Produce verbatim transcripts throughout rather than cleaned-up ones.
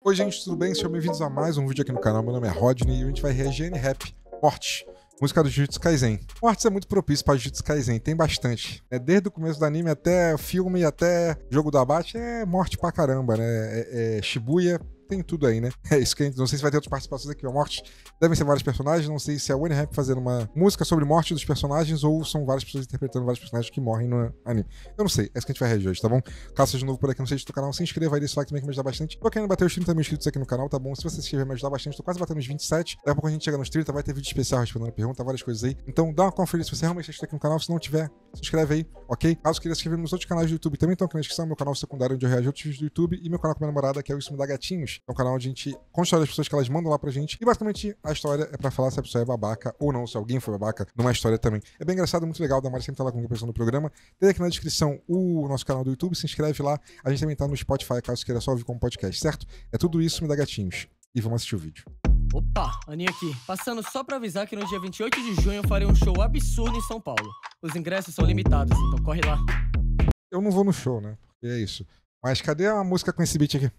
Oi gente, tudo bem? Sejam bem-vindos a mais um vídeo aqui no canal. Meu nome é Rodney e a gente vai reagir a N-Rap, Morte, música do Jujutsu Kaisen. Mortes é muito propício para Jujutsu Kaisen, tem bastante. É, desde o começo do anime até filme, até jogo do abate, é morte pra caramba, né? É, é Shibuya, tem tudo aí, né? É isso que a gente... Não sei se vai ter outras participações aqui, ó. Morte devem ser vários personagens, não sei se é o N-Rap fazendo uma música sobre morte dos personagens ou são várias pessoas interpretando vários personagens que morrem no anime. Eu não sei, é isso que a gente vai reagir hoje, tá bom? Caso seja novo por aqui, não seja do canal, se inscreva aí, deixa o like também que me ajuda bastante. Tô querendo bater os trinta mil inscritos aqui no canal, tá bom? Se você se inscrever, me ajudar bastante. Tô quase batendo os vinte e sete. Daqui a pouco a gente chega nos trinta, vai ter vídeo especial respondendo pergunta, várias coisas aí. Então dá uma conferida se você realmente está aqui no canal. Se não tiver, se inscreve aí, ok? Caso queira se inscrever nos outros canais do YouTube, também estão aqui na descrição. Meu canal secundário onde eu reajo a outros vídeos do YouTube e meu canal com minha namorada, que é o Isso Me Dá Gatinhos. É um canal onde a gente conta a história das pessoas que elas mandam lá pra gente. E basicamente a história é pra falar se a pessoa é babaca ou não, se alguém foi babaca numa história também. É bem engraçado, muito legal. A Damari sempre tá lá com a pessoa no programa. Tem aqui na descrição o nosso canal do YouTube, se inscreve lá. A gente também tá no Spotify, caso queira só ouvir como podcast, certo? É tudo Isso Me Dá Gatinhos. E vamos assistir o vídeo. Opa, Aninha aqui. Passando só pra avisar que no dia vinte e oito de junho eu farei um show absurdo em São Paulo. Os ingressos são limitados, então corre lá. Eu não vou no show, né? Porque é isso. Mas cadê a música com esse beat aqui?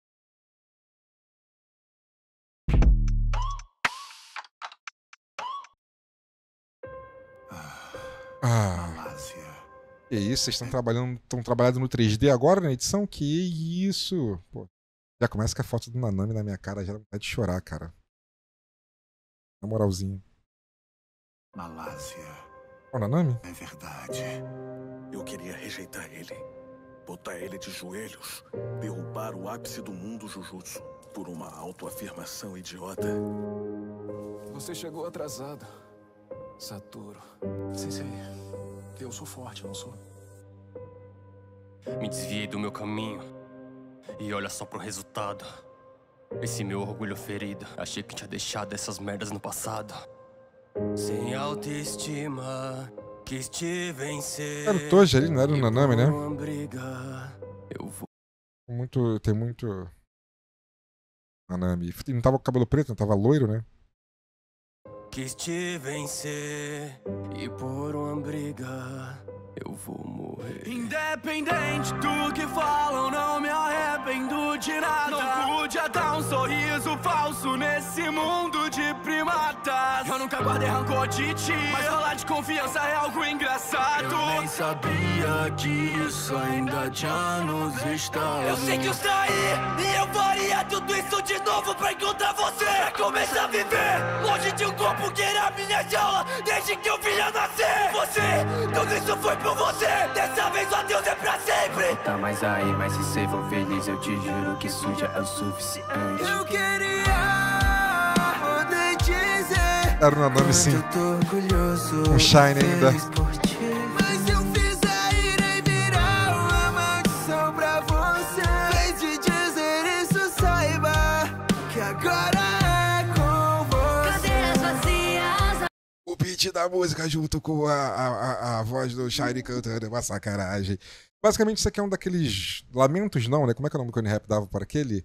Ah, que isso? Vocês estão trabalhando, estão trabalhando no três D agora na edição? Que isso? Pô, já começa com a foto do Nanami na minha cara, já dá vontade de chorar, cara. Na moralzinha. Malásia. Ó, Nanami? É verdade. Eu queria rejeitar ele. Botar ele de joelhos. Derrubar o ápice do mundo Jujutsu. Por uma autoafirmação idiota. Você chegou atrasado, Satoru. Sensei, eu sou forte, não sou? Me desviei do meu caminho. E olha só pro resultado. Esse meu orgulho ferido. Achei que tinha deixado essas merdas no passado. Sem autoestima, quis te vencer. Era o Toji ali, não era o Nanami, né? Briga, eu vou... Muito, tem muito... Nanami. Não tava com cabelo preto, não tava loiro, né? Quis te vencer e por uma briga eu vou morrer. Independente do que falam, não me arrependo de nada. Não podia dar um sorriso falso nesse mundo de primatas. Eu nunca guardei rancor de ti, mas falar de confiança é algo engraçado. Eu nem sabia que isso ainda tinha anos estava. Eu sei que eu saí e eu faria tudo isso de novo pra encontrar você. Pra começar a viver longe de um corpo que era minha jaula desde que eu vinha nascer. Você, tudo isso foi por você. Dessa vez o adeus é pra sempre. Tá mais aí, mas se você for feliz, eu te juro que isso já é o suficiente. Eu queria poder dizer. Era o Nanami sim. Um Shine ainda. Mas eu fiz a ira e virar uma maldição pra você. Vez de dizer isso, saiba que agora é com você. Cadeiras vazias. O beat da música junto com a, a, a, a voz do Shine cantando é uma sacanagem. Basicamente isso aqui é um daqueles lamentos, não, né? Como é que é o nome que o N-Rap dava para aquele?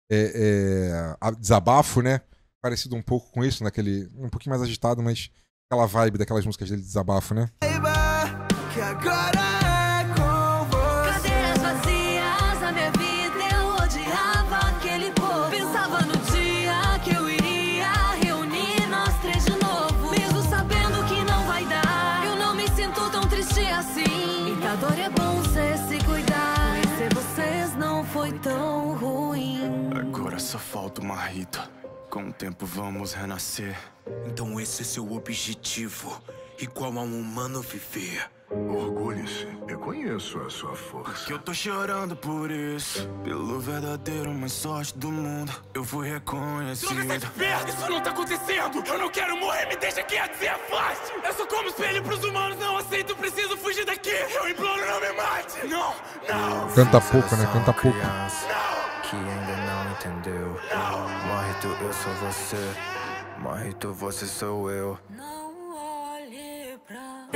É, é, desabafo, né? Parecido um pouco com isso, naquele, um pouquinho mais agitado, mas aquela vibe daquelas músicas dele de desabafo, né? Saiba que agora é com você. Cadeiras vazias na minha vida, eu odiava aquele povo. Pensava no dia que eu iria reunir nós três de novo. Mesmo sabendo que não vai dar, eu não me sinto tão triste assim. E da dor é bom cê se cuidar. Conhecer vocês não foi tão ruim. Agora só falta uma Rita. Com o tempo vamos renascer. Então esse é seu objetivo, igual a um humano viver. Orgulhe-se, eu conheço a sua força. Que eu tô chorando por isso. Pelo verdadeiro mais sorte do mundo, eu fui reconhecido. Não me perto, isso não tá acontecendo. Eu não quero morrer, me deixa quieto, se é fácil. Eu sou como espelho pros humanos, não aceito, preciso fugir daqui. Eu imploro, não me mate. Não, não. Canta pouco, né? Canta pouco. Que ainda não entendeu. Morre tu, eu sou você. Morre tu, você sou eu. Não olhe pra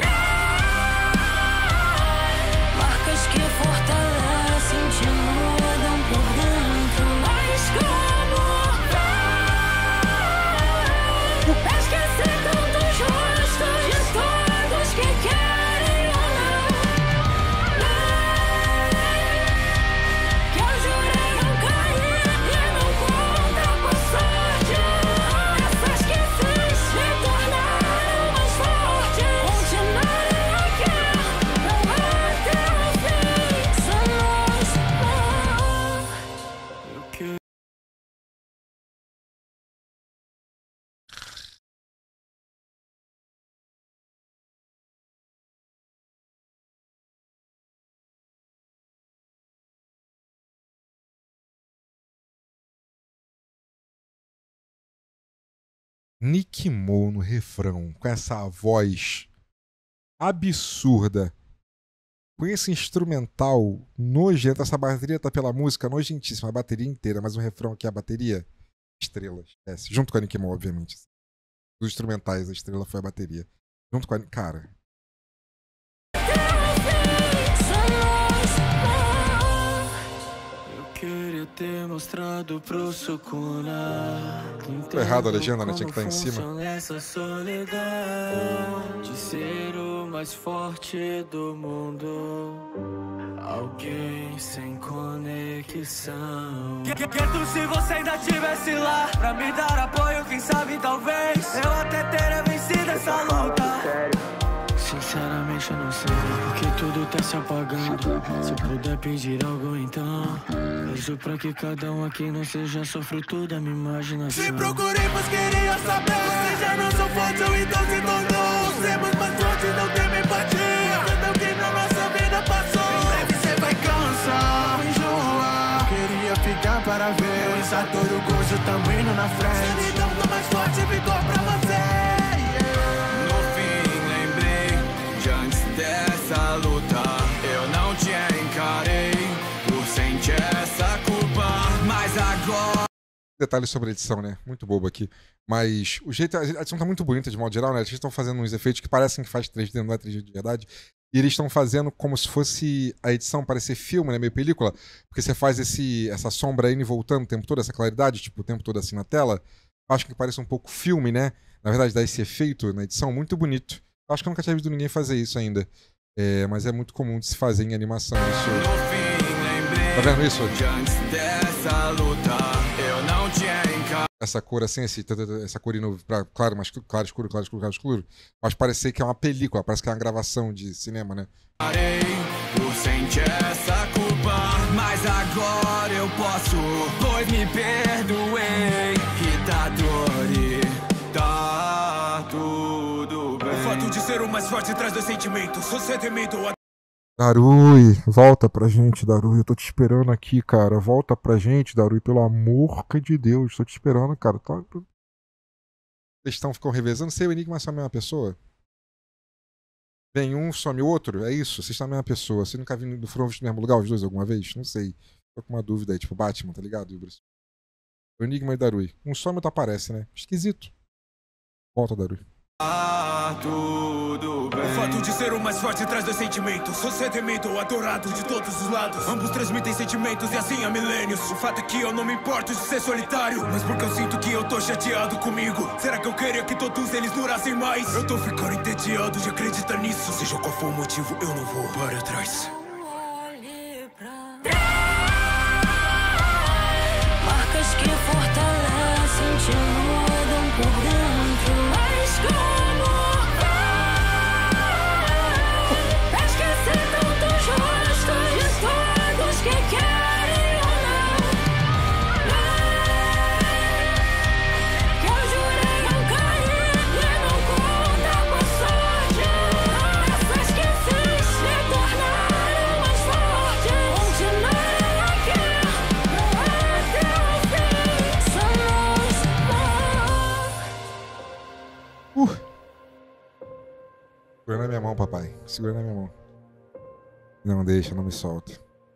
marcas que fortalecem, te mudam por dentro. Mas como vai esquecer tantos rostos de todos que querem ou não? Que eu jurei não cair e não Nick Mo no refrão, com essa voz absurda, com esse instrumental nojento. Essa bateria tá pela música nojentíssima, a bateria inteira, mas o refrão aqui, a bateria, estrelas, esquece. Junto com a Nick Mo, obviamente. Os instrumentais, a estrela foi a bateria. Junto com a... Cara... Queria ter mostrado pro Sukuna. Tô errado a legenda, né? Tinha que estar em cima. Essa solidão de ser o mais forte do mundo. Alguém sem conexão. Quieto se você ainda tivesse lá pra me dar apoio, quem sabe talvez eu até teria vencido essa luta. Sinceramente eu não sei, porque tudo tá se apagando. Se puder pedir algo então, peço pra que cada um aqui não seja só fruto da minha imaginação. Se procurei, pois queria saber. Você já não sou forte, ou então se tornou. Sermos mais fortes, não tem empatia. Tanto que na nossa vida passou. Em breve você vai cansar, enjoar. Queria ficar para ver essa todo o gosto também indo na frente. Solidão do mais forte, vigor pra você. Dessa luta eu não te encarei por sentir essa culpa, mas agora... Detalhes sobre a edição, né? Muito bobo aqui. Mas o jeito... A edição tá muito bonita de modo geral, né? Eles estão fazendo uns efeitos que parecem que faz três D, não é três D de verdade. E eles estão fazendo como se fosse a edição parecer filme, né? Meio película. Porque você faz esse, essa sombra indo e voltando o tempo todo, essa claridade, tipo, o tempo todo assim na tela. Acho que parece um pouco filme, né? Na verdade, dá esse efeito na edição muito bonito. Acho que eu nunca tinha visto ninguém fazer isso ainda. É, mas é muito comum de se fazer em animação isso. Tá vendo isso? Essa cor assim, esse, essa cor indo pra claro, mas claro, escuro, claro, escuro, claro, escuro. Mas parecer que é uma película, parece que é uma gravação de cinema, né? Por sentir essa culpa, mas agora eu posso, pois me perdoei. Hitadori, tá tudo bem. O fato de ser o mais forte traz dois sentimentos. Você tem medo. Darui, volta pra gente, Darui. Eu tô te esperando aqui, cara. Volta pra gente, Darui, pelo amor de Deus. Tô te esperando, cara. Tá... Vocês estão ficam revezando. Sei, o Enigma são a mesma pessoa? Vem um, some o outro? É isso? Vocês são a mesma pessoa. Vocês nunca viram, foram vistos no mesmo lugar os dois alguma vez? Não sei. Tô com uma dúvida aí. Tipo, Batman, tá ligado, Bruce? O Enigma e Darui. Um some e outro aparece, né? Esquisito. Volta, Darui. Ah, tudo bem. O fato de ser o mais forte traz dois sentimentos. Você temido, adorado de todos os lados. Ambos transmitem sentimentos e assim há milênios. O fato é que eu não me importo de ser solitário, mas porque eu sinto que eu tô chateado comigo. Será que eu queria que todos eles durassem mais? Eu tô ficando entediado de acreditar nisso. Seja qual for o motivo, eu não vou para trás. Marcas que fortalecem, te mudam por dentro. Mas como vai esquecer tantos rostos de todos que querem ou não? Que eu jurei não cair e não contar com a sorte. Essas que fiz se tornaram mais fortes. Continuem aqui até o fim. Somos Uh. Segura na minha mão, papai. Segura na minha mão. Não deixa, não me solta.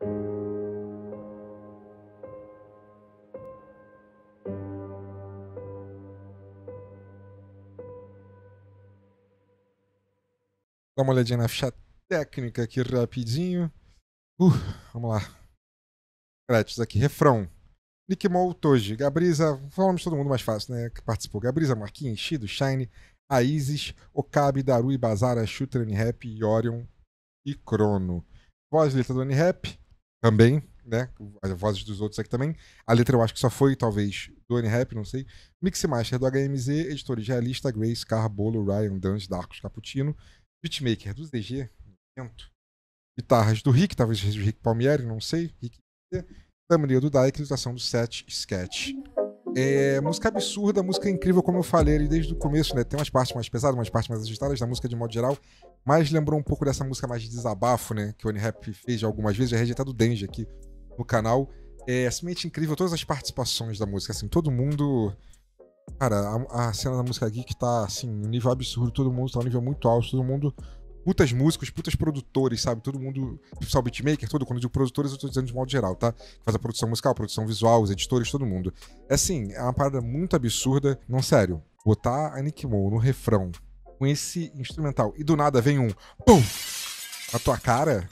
Dá uma olhadinha na ficha técnica aqui rapidinho. Uh, vamos lá. Créditos aqui. Refrão. Nick Mo, Toji, Gabriza, falamos de todo mundo mais fácil, né? Que participou. Gabriza, Marquinhos, Shido, Shine, a Isis, Okabe, Darui, Bazara, Shooter, N-Rap, Yorion e Crono. Voz e letra do N-Rap, também, né? As vozes dos outros aqui também. A letra eu acho que só foi, talvez, do N-Rap, não sei. Mix Master do H M Z, editores Realista, Grace, Carbolo, Ryan, Dance, Darkus, Cappuccino. Beatmaker do Z G, guitarras do Rick, talvez o Rick Palmieri, não sei. Rick Thumbnail do Dyke, ilustração do Set Sketch. É, música absurda, música incrível, como eu falei ali desde o começo, né? Tem umas partes mais pesadas, umas partes mais agitadas da música de modo geral, mas lembrou um pouco dessa música mais de desabafo, né? Que o N-Rap fez algumas vezes, já rejeitado o Denji aqui no canal. É simplesmente incrível todas as participações da música, assim, todo mundo Cara, a, a cena da música geek tá, assim, um nível absurdo, todo mundo tá um nível muito alto, todo mundo... Putas músicos, putas produtores, sabe? Todo mundo... Só o beatmaker, todo, quando eu digo produtores, eu tô dizendo de modo geral, tá? Faz a produção musical, produção visual, os editores, todo mundo. É assim, é uma parada muito absurda. Não, sério. Botar a Nick Mo no refrão com esse instrumental e do nada vem um pum na tua cara.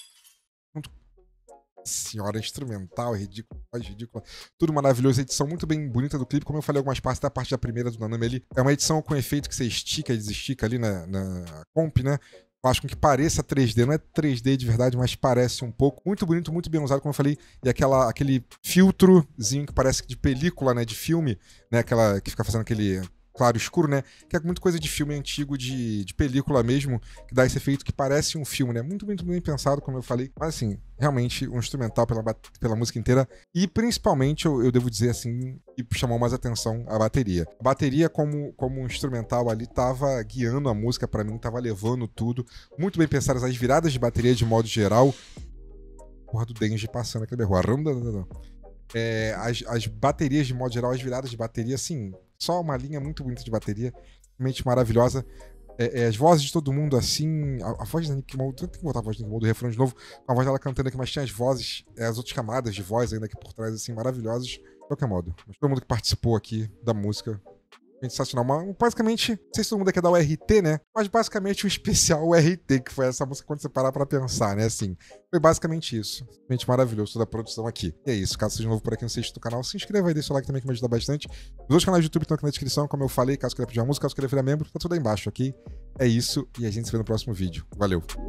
Senhora, instrumental, ridículo, voz ridícula, tudo maravilhoso, edição muito bem bonita do clipe, como eu falei algumas partes, da parte da primeira do Nanami ali, é uma edição com efeito que você estica e desestica ali na, na comp, né? Faz com que pareça três D, não é três D de verdade, mas parece um pouco, muito bonito, muito bem usado, como eu falei, e aquela, aquele filtrozinho que parece de película, né, de filme, né, aquela que fica fazendo aquele... claro escuro, né? Que é muito coisa de filme antigo, de, de película mesmo, que dá esse efeito que parece um filme, né? Muito, muito bem pensado, como eu falei. Mas, assim, realmente, um instrumental pela, pela música inteira. E, principalmente, eu, eu devo dizer, assim, que chamou mais atenção a bateria. A bateria, como, como um instrumental ali, tava guiando a música pra mim, tava levando tudo. Muito bem pensadas as viradas de bateria, de modo geral. Porra do Denji passando aquele berro. É, as, as baterias, de modo geral, as viradas de bateria, assim... Só uma linha muito bonita de bateria, realmente maravilhosa. É, é, as vozes de todo mundo, assim... A, a voz da Nick Mo... Eu tenho que botar a voz da Nick Mo do refrão de novo, com a voz dela cantando aqui, mas tinha as vozes, é, as outras camadas de voz ainda aqui por trás, assim, maravilhosas. De qualquer modo, mas todo mundo que participou aqui da música... Sensacional. Mas, basicamente, não sei se todo mundo quer dar o R T, né? Mas basicamente o especial o R T, que foi essa música quando você parar pra pensar, né? Assim, foi basicamente isso. Realmente maravilhoso toda a produção aqui. E é isso. Caso seja novo por aqui, não seja do canal, se inscreva aí, deixa o like também que me ajuda bastante. Os outros canais do YouTube estão aqui na descrição, como eu falei. Caso queira pedir uma música, caso queira virar membro, tá tudo aí embaixo, ok? É isso. E a gente se vê no próximo vídeo. Valeu!